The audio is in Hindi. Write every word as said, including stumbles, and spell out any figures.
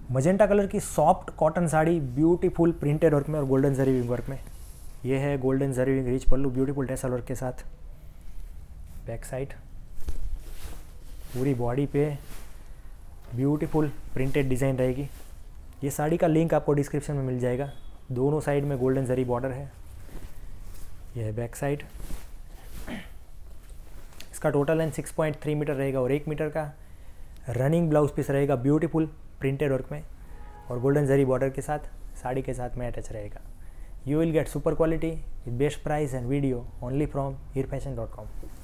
मजेंटा कलर की soft cotton sari, beautiful printed work में और गोल्डन जरी वर्क में। ये है golden zari rich pallu, beautiful tassel work के साथ। बैक साइड पूरी बॉडी पे ब्यूटीफुल प्रिंटेड डिज़ाइन रहेगी। ये साड़ी का लिंक आपको डिस्क्रिप्शन में मिल जाएगा। दोनों साइड में गोल्डन जरी बॉर्डर है। यह है बैक साइड। इसका total length six point three metre रहेगा और एक मीटर का रनिंग ब्लाउज पीस रहेगा, ब्यूटीफुल प्रिंटेड वर्क में और गोल्डन जरी बॉर्डर के साथ साड़ी के साथ में अटैच रहेगा। You will get super quality with best price and video only from Heer fashion dot com.